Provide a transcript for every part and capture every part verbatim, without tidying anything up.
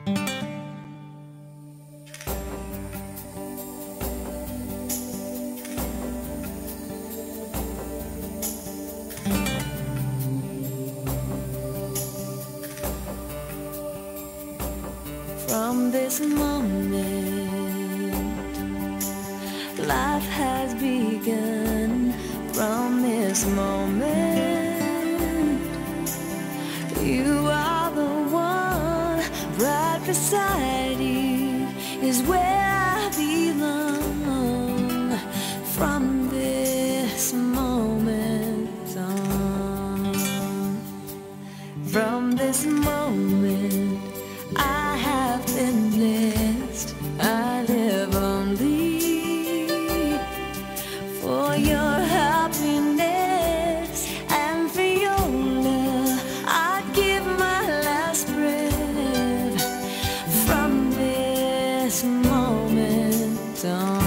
From this moment, life has begun. From this moment, you are the one. Right beside you is where I belong. From this moment on, from this moment, I have been blessed. I live only for your happiness and for your love. I give my last breath. From this moment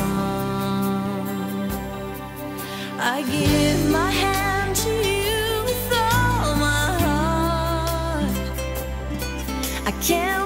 on, I give my hand to you with all my heart. I can't